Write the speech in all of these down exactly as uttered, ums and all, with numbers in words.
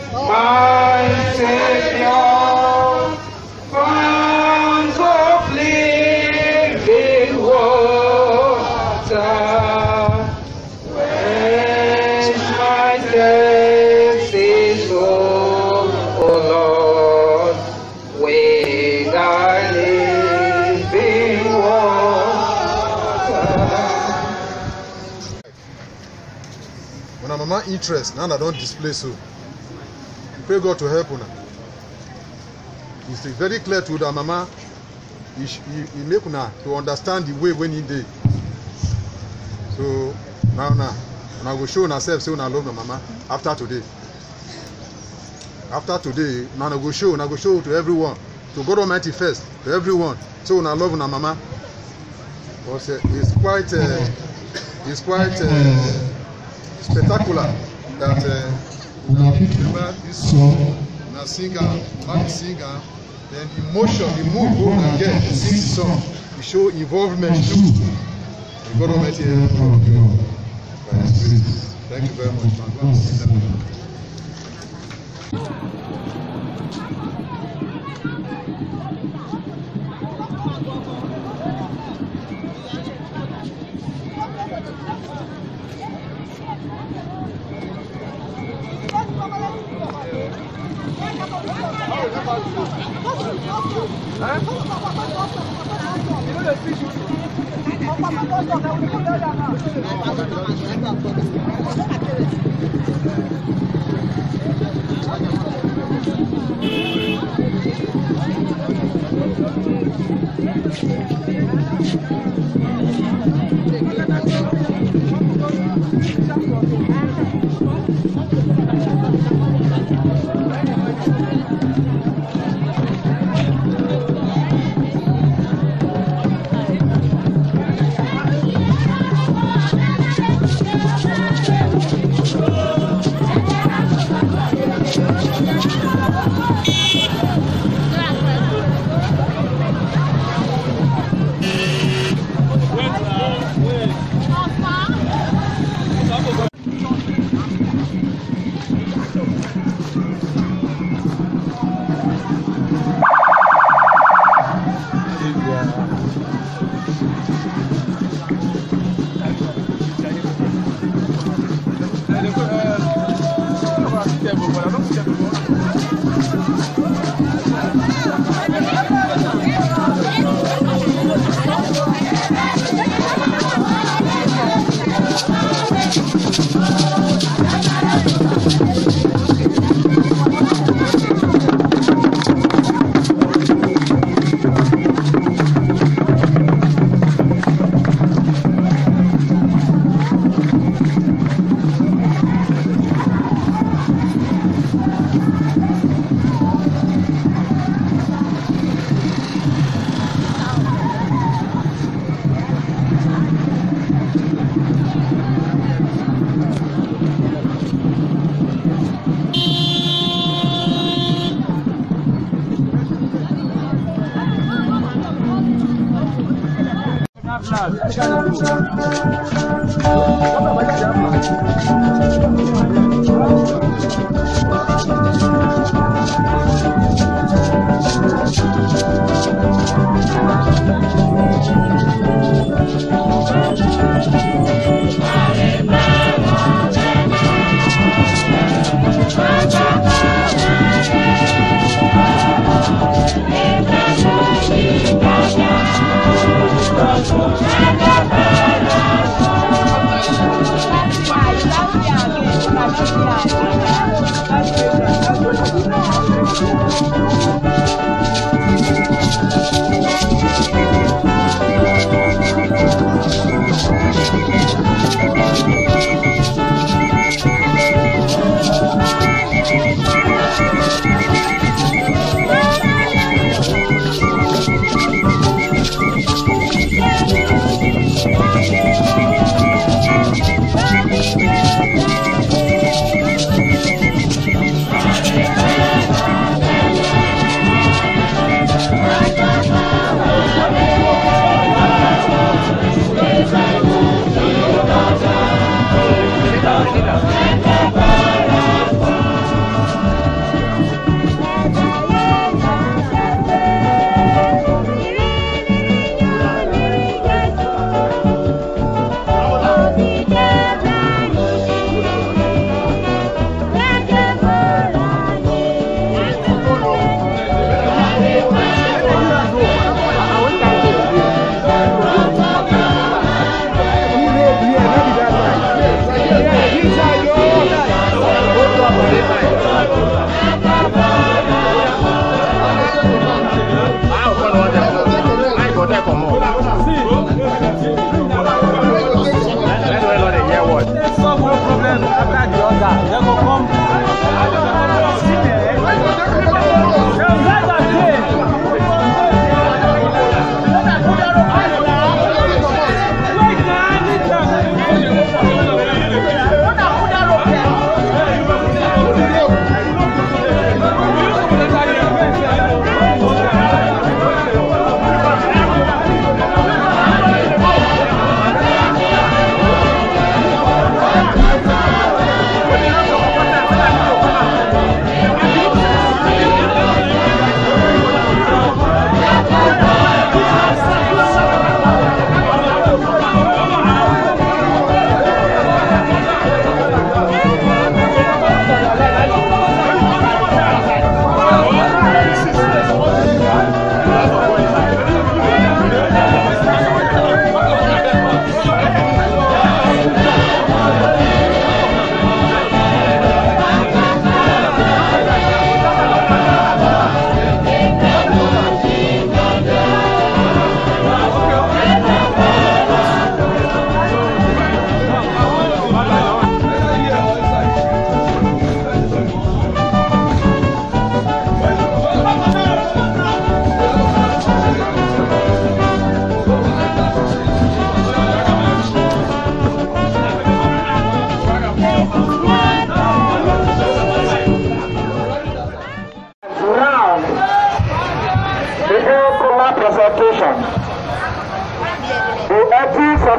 my Savior, fountains of living water, quench my thirsty soul, O Lord, with thy living water. When a mama interest, now I don't display so. Pray God to help una. It's very clear to that mama. He, he, he make una to understand the way when he did. So now now, and I will show una self say una love my mama after today. After today, now I will show, and I will show to everyone, to God Almighty first, to everyone. So una love una mama. But uh, it's quite, uh, it's quite uh, spectacular that. Uh, Remember this song, now singer, not the singer, then emotion, the mood go and get to sing the song. We show involvement too. May God Almighty help you. Thank you very much, man. Gracias.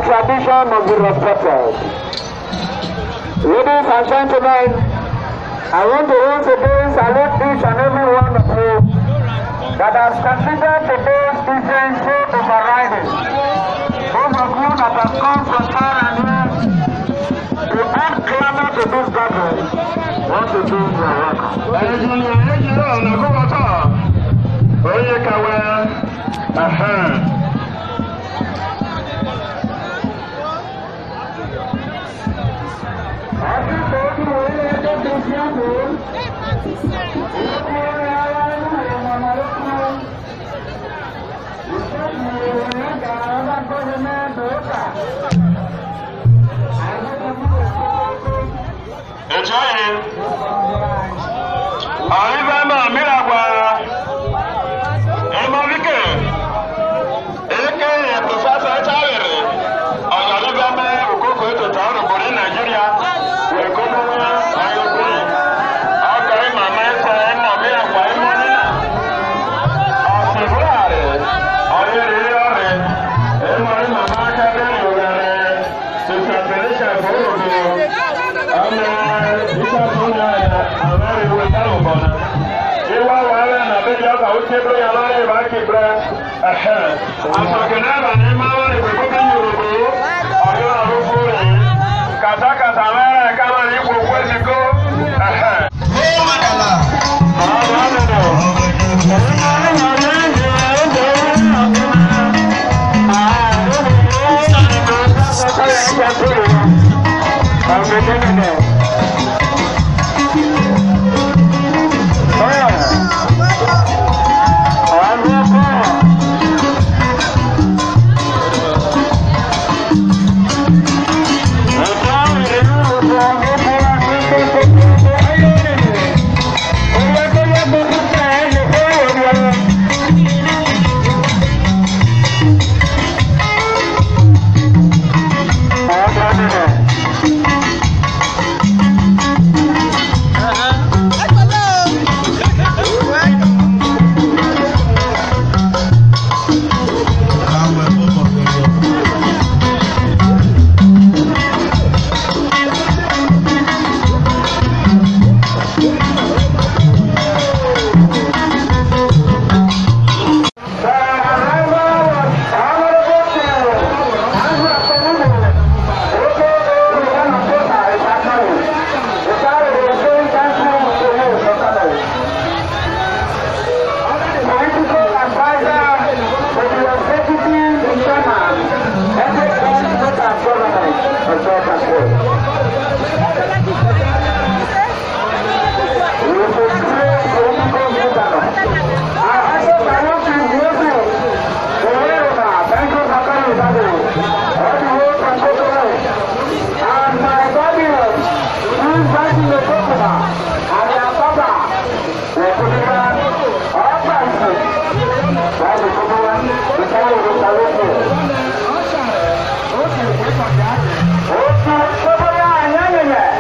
tradition must be respected. Ladies and gentlemen, I want to once again salute each and every one of you that has considered today's different show overriding. Those of you that have come from far and near to add glamour to this gathering, want to do your work.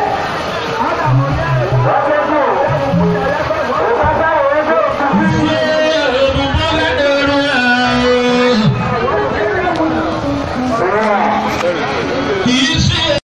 Thank you.